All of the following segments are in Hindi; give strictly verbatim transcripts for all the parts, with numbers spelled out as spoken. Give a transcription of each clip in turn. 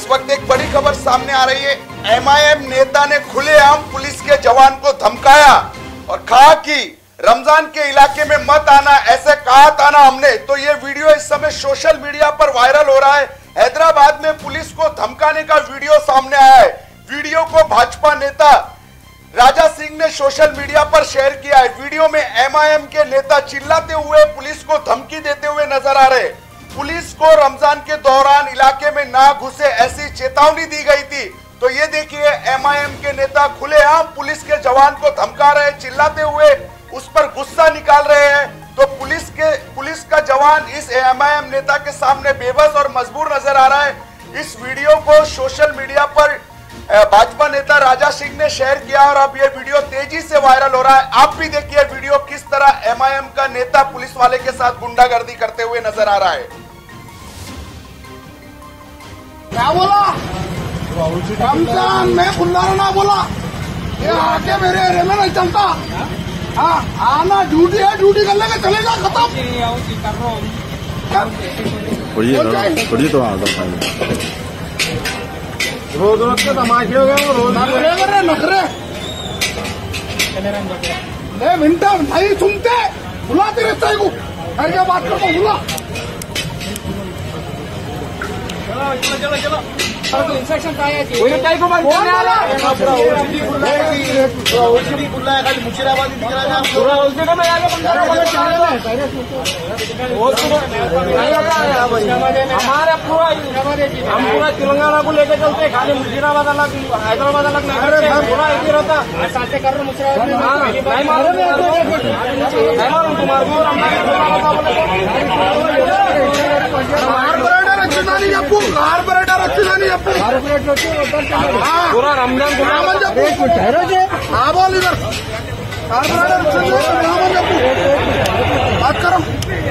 वक्त एक बड़ी खबर सामने आ रही है। एम आई एम नेता ने खुलेआम पुलिस के जवान को धमकाया और कहा कि रमजान के इलाके में मत आना, ऐसे कहा था ना हमने। तो ये वीडियो इस समय सोशल मीडिया पर वायरल हो रहा है। हैदराबाद में पुलिस को धमकाने का वीडियो सामने आया है। वीडियो को भाजपा नेता राजा सिंह ने सोशल मीडिया पर शेयर किया है। वीडियो में एम आई एम के नेता चिल्लाते हुए पुलिस को धमकी देते हुए नजर आ रहे। पुलिस को रमजान के दौरान इलाके में ना घुसे ऐसी चेतावनी दी गई थी। तो ये देखिए, एम आई एम के नेता खुलेआम पुलिस के जवान को धमका रहे, चिल्लाते हुए उस पर गुस्सा निकाल रहे हैं। तो पुलिस के पुलिस का जवान इस एम आई एम नेता के सामने बेबस और मजबूर नजर आ रहा है। इस वीडियो को सोशल मीडिया पर भाजपा नेता राजा सिंह ने शेयर किया और अब ये वीडियो तेजी से वायरल हो रहा है। आप भी देखिए वीडियो किस तरह एम आई एम का नेता पुलिस वाले के साथ गुंडागर्दी करते हुए नजर आ रहा है। क्या बोला? रमजान में खुला ना बोला, ये आके मेरे एरिया में नहीं चलता। हाँ, आना ड्यूटी है, ड्यूटी कर लेंगे, चलेगा, खत्म। थोड़ी तो रोज रोज के तमाशे हो गए, रोज नखरे नखरे नहीं मिनटा नहीं सुनते। बुला तेरे सही को क्या बात करता, बुला। चलो चलो चलो इंस्ट्रक्शन काय आहे मुशीराबाद हमारा पूरा हम पूरा तेलंगाना को लेकर चलते, खाली मुशीराबाद अलग, हैदराबाद अलग नहीं, पूरा एक ही रहता। साथे कर చెప్పు కార్పొరేటర్ వచ్చిందని చెప్పు పూరా రంజాన్ రామని చెప్పు ఆబోల్ ఇదర్ కార్పొరేటర్ వచ్చింది రామని చెప్పు బాత్ కरो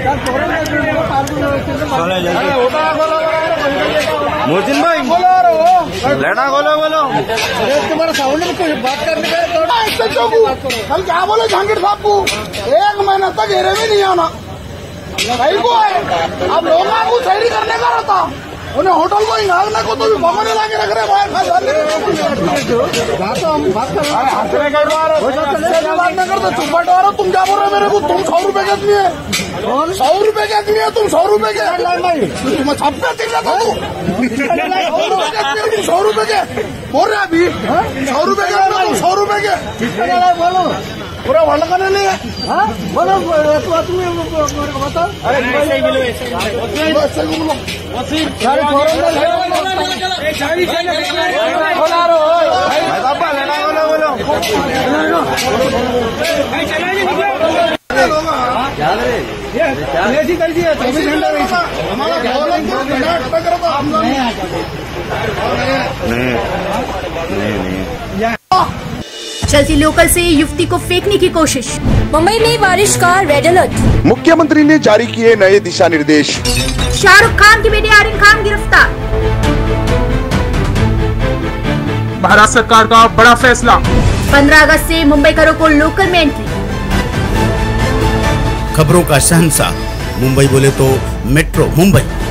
मोहसिन भाई लेना बोलो बोलो तुम्हारा साउंड में बात करने का थोड़ा ऐसे चौकू कल क्या बोले जहांगीर साहब को एक महीना तक एरिया में नहीं आना सही को है। अब लोगों को सही करने का रहता, उन्हें होटल को हिंगालने को तो भी भगवान ला के रख रहे बाहर खा जाने हम बात कर रहे हैं। बात न करते चुप बैठो। रहे तुम क्या बोल रहे मेरे को? तुम सौ रुपए के आदमी है, सौ रुपए के आदमी है, तुम सौ रुपए के तुम छप्पे चिल्ला था तुम सौ रुपए के बोल रहे अभी सौ रुपए के तुम सौ रुपए के बोलो पूरा वर्ल्ड का नहीं है। बोलो बता कर दिया चौबीस घंटा हमारा चलती लोकल से युवती को फेंकने की कोशिश। मुंबई में बारिश का रेड अलर्ट। मुख्यमंत्री ने जारी किए नए दिशा निर्देश। शाहरुख खान की बेटी आर्यन खान गिरफ्तार। भारत सरकार का बड़ा फैसला। पंद्रह अगस्त से मुंबई करो को लोकल में एंट्री। खबरों का शहंशाह मुंबई बोले तो मेट्रो मुंबई।